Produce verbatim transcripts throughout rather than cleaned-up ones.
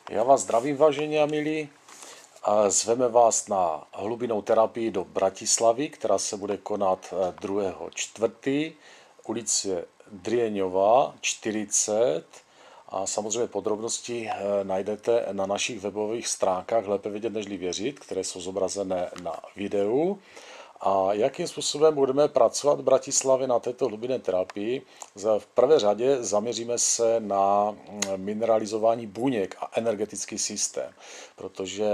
Já vás zdravím, vážení a milí. A zveme vás na hlubinnou terapii do Bratislavy, která se bude konat druhého čtvrtého ulice Drieňová čtyřicet. A samozřejmě podrobnosti najdete na našich webových stránkách Lépe vědět, nežli věřit, které jsou zobrazené na videu. A jakým způsobem budeme pracovat v Bratislavě na této hlubinné terapii? V prvé řadě zaměříme se na mineralizování buněk a energetický systém, protože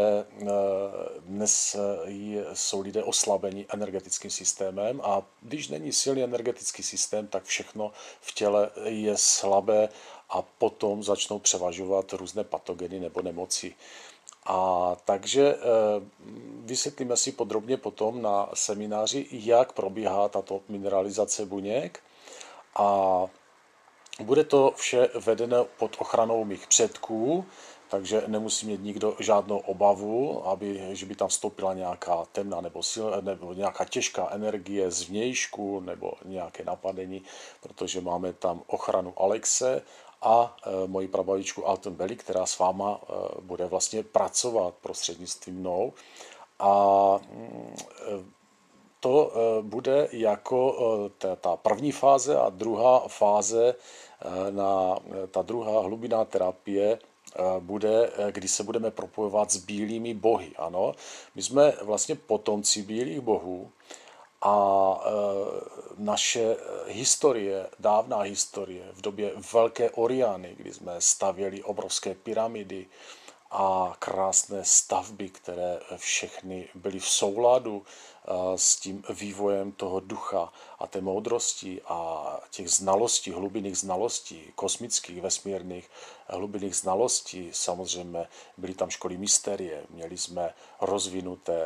dnes jsou lidé oslabeni energetickým systémem a když není silný energetický systém, tak všechno v těle je slabé a potom začnou převažovat různé patogeny nebo nemoci. A takže vysvětlíme si podrobně potom na semináři, jak probíhá tato mineralizace buněk. A bude to vše vedeno pod ochranou mých předků, takže nemusí mít nikdo žádnou obavu, aby, že by tam vstoupila nějaká temná nebo, sil, nebo nějaká těžká energie z vnějšku nebo nějaké napadení, protože máme tam ochranu Alexe a e, moji prababičku Alton Belly, která s váma e, bude vlastně pracovat prostřednictvím mnou. A e, to e, bude jako e, ta, ta první fáze a druhá fáze, e, na ta druhá hlubinná terapie bude, kdy se budeme propojovat s bílými bohy. Ano, my jsme vlastně potomci bílých bohů a e, naše historie, dávná historie, v době Velké Oriány, kdy jsme stavěli obrovské pyramidy a krásné stavby, které všechny byly v souladu s tím vývojem toho ducha a té moudrosti a těch znalostí, hlubinných znalostí, kosmických, vesmírných, hlubinných znalostí. Samozřejmě byly tam školy mysterie, měli jsme rozvinuté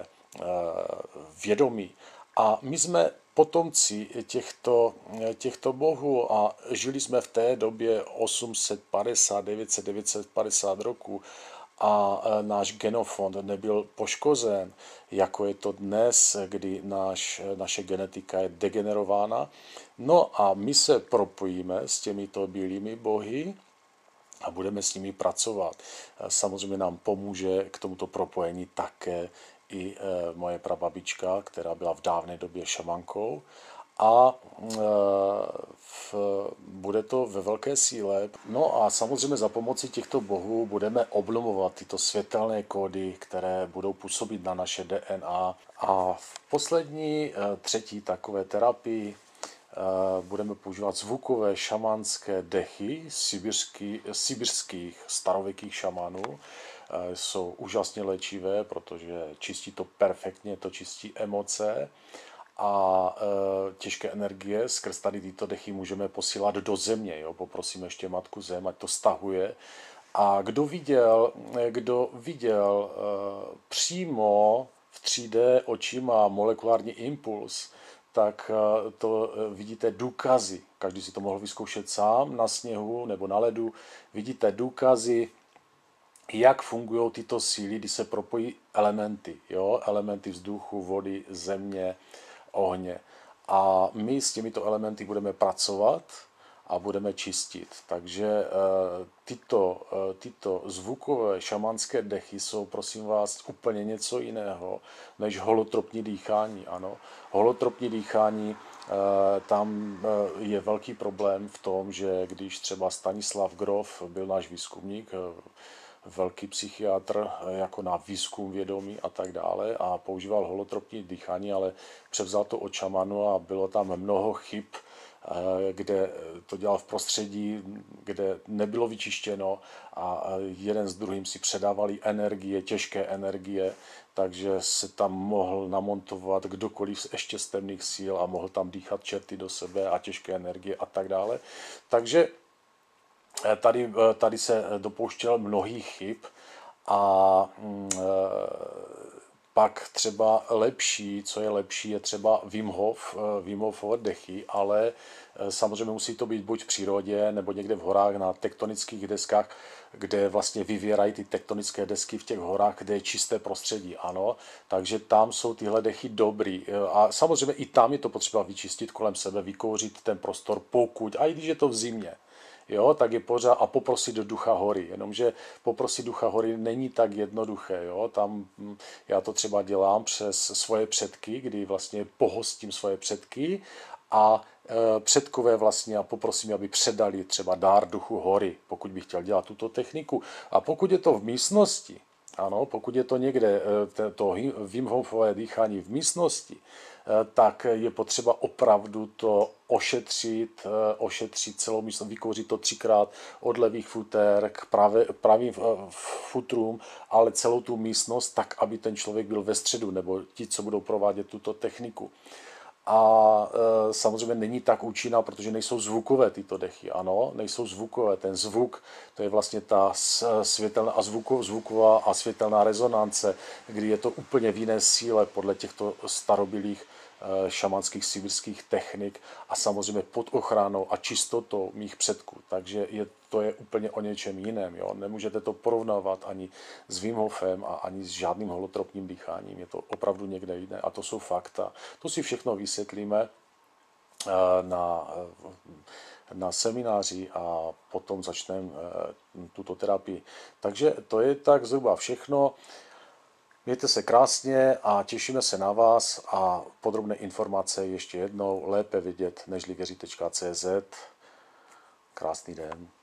vědomí. A my jsme potomci těchto, těchto bohů a žili jsme v té době osm set padesát, devět set, devět set padesát roku a náš genofond nebyl poškozen, jako je to dnes, kdy náš, naše genetika je degenerována. No a my se propojíme s těmito bílými bohy a budeme s nimi pracovat. Samozřejmě nám pomůže k tomuto propojení také i moje prababička, která byla v dávné době šamankou. A v, bude to ve velké síle. No a samozřejmě za pomoci těchto bohů budeme obnovovat tyto světelné kódy, které budou působit na naše D N A. A v poslední třetí takové terapii budeme používat zvukové šamanské dechy sibirský, sibirských starověkých šamanů. Jsou úžasně léčivé, protože čistí to perfektně, to čistí emoce a e, těžké energie skrz tady tyto dechy můžeme posílat do země. Jo? Poprosím ještě Matku Zem, ať to stahuje. A kdo viděl, kdo viděl e, přímo v tři dé očima molekulární impuls, tak e, to e, vidíte důkazy. Každý si to mohl vyzkoušet sám na sněhu nebo na ledu. Vidíte důkazy, jak fungují tyto síly, když se propojí elementy. Jo? Elementy vzduchu, vody, země, ohně. A my s těmito elementy budeme pracovat a budeme čistit. Takže tyto, tyto zvukové šamanské dechy jsou, prosím vás, úplně něco jiného než holotropní dýchání. Ano. Holotropní dýchání, tam je velký problém v tom, že když třeba Stanislav Grof byl náš výzkumník, velký psychiatr jako na výzkum vědomí a tak dále a používal holotropní dýchání, ale převzal to od šamanu a bylo tam mnoho chyb, kde to dělal v prostředí, kde nebylo vyčištěno a jeden s druhým si předávali energie, těžké energie, takže se tam mohl namontovat kdokoliv ještě z temných sil a mohl tam dýchat čerty do sebe a těžké energie a tak dále. Takže Tady, tady se dopouštěl mnohých chyb a pak třeba lepší, co je lepší, je třeba Wim Hof, Wim Hofové dechy, ale samozřejmě musí to být buď v přírodě, nebo někde v horách na tektonických deskách, kde vlastně vyvěrají ty tektonické desky v těch horách, kde je čisté prostředí, ano. Takže tam jsou tyhle dechy dobrý. A samozřejmě i tam je to potřeba vyčistit kolem sebe, vykouřit ten prostor, pokud, a i když je to v zimě. jo, tak je pořád a poprosit do ducha hory. Jenomže poprosit ducha hory není tak jednoduché, jo. Tam hm, já to třeba dělám přes svoje předky, kdy vlastně pohostím svoje předky a e, předkové vlastně a poprosím, aby předali třeba dár duchu hory, pokud bych chtěl dělat tuto techniku. A pokud je to v místnosti, ano, pokud je to někde, e, to Wim Hofové dýchání v místnosti, e, tak je potřeba opravdu to ošetřit, e, ošetřit celou místnost, vykouřit to třikrát od levých futer k pravé, pravým futrům, ale celou tu místnost tak, aby ten člověk byl ve středu, nebo ti, co budou provádět tuto techniku. A e, samozřejmě není tak účinná, protože nejsou zvukové tyto dechy, ano, nejsou zvukové. Ten zvuk, to je vlastně ta světelná a zvuko, zvuková a světelná rezonance, kdy je to úplně v jiné síle podle těchto starobylých e, šamanských sibirských technik a samozřejmě pod ochranou a čistotou mých předků. Takže je, to je úplně o něčem jiném. Jo? Nemůžete to porovnávat ani s Wim Hofem a ani s žádným holotropním dýcháním. Je to opravdu někde jiné a to jsou fakta. To si všechno vysvětlíme na, na semináři a potom začneme tuto terapii. Takže to je tak zhruba všechno. Mějte se krásně a těšíme se na vás a podrobné informace ještě jednou lépe vidět nežli věřit tečka cé zet. Krásný den.